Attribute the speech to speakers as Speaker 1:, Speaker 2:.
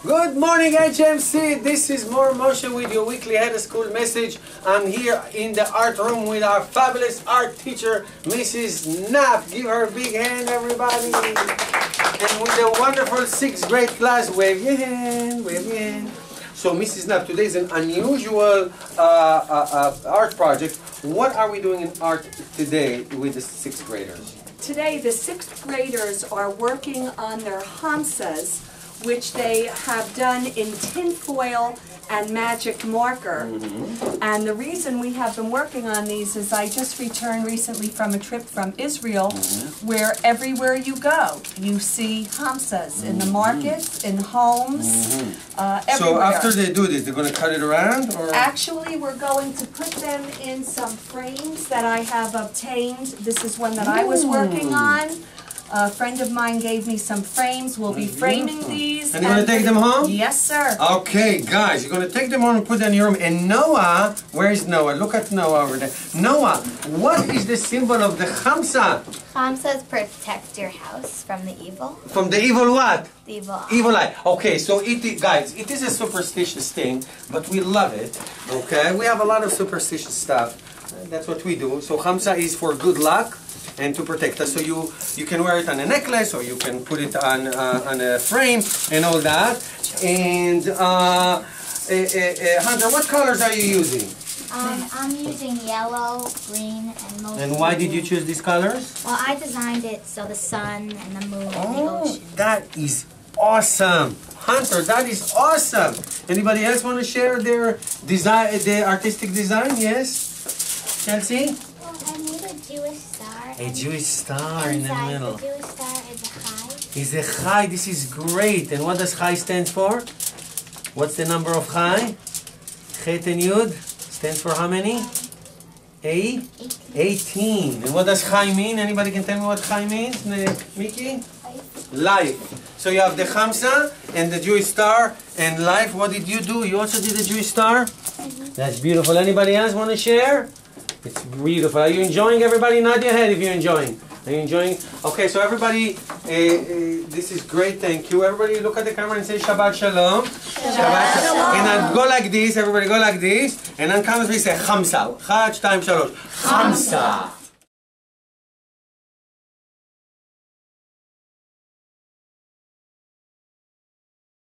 Speaker 1: Good morning, HMC. This is More Motion with your weekly head of school message. I'm here in the art room with our fabulous art teacher, Mrs. Knapp. Give her a big hand, everybody. And with the wonderful 6th grade class, wave your hand, wave your hand. So, Mrs. Knapp, today is an unusual art project. What are we doing in art today with the 6th graders?
Speaker 2: Today, the 6th graders are working on their hamsas, which they have done in tinfoil and magic marker. And the reason we have been working on these is I just returned recently from a trip from Israel, where everywhere you go, you see hamsas in the markets, in homes, everywhere.
Speaker 1: So after they do this, they're going to cut it around? Or?
Speaker 2: Actually, we're going to put them in some frames that I have obtained. This is one that I was working on. A friend of mine gave me some frames. We'll be framing these.
Speaker 1: And you're going to take them home?
Speaker 2: Yes, sir.
Speaker 1: Okay, guys, you're going to take them home and put them in your room. And Noah, where is Noah? Look at Noah over there. Noah, what is the symbol of the hamsa?
Speaker 3: Hamsas protect your house from the evil.
Speaker 1: From the evil what?
Speaker 3: The evil eye.
Speaker 1: Evil eye. Okay, so guys, it is a superstitious thing, but we love it. Okay, we have a lot of superstitious stuff. That's what we do. So hamsa is for good luck and to protect us. So you can wear it on a necklace, or you can put it on a frame and all that. And Hunter, what colors are you using?
Speaker 3: I'm using yellow, green, and mostly.
Speaker 1: And why did you choose these colors?
Speaker 3: Well, I designed it so the sun and the moon and the ocean.
Speaker 1: That is awesome. Hunter, that is awesome. Anybody else want to share their design, their artistic design? Yes? Chelsea?
Speaker 3: Well, I made a Jewish star.
Speaker 1: A Jewish star in the middle.
Speaker 3: The Jewish star is a chai.
Speaker 1: Is a chai. This is great. And what does chai stand for? What's the number of chai? Chet and Yud stands for how many? 18. And what does chai mean? Anybody can tell me what chai means? Mickey? Life. So you have the hamsa and the Jewish star and life. What did you do? You also did the Jewish star? That's beautiful. Anybody else want to share? It's beautiful. Are you enjoying, everybody? Nod your head if you're enjoying. Are you enjoying? Okay, so everybody, this is great. Thank you. Everybody look at the camera and say Shabbat Shalom. Shabbat Shalom. And then go like this. Everybody go like this. And then comes we say Hamsa. Chad, 2, 3. Hamsa.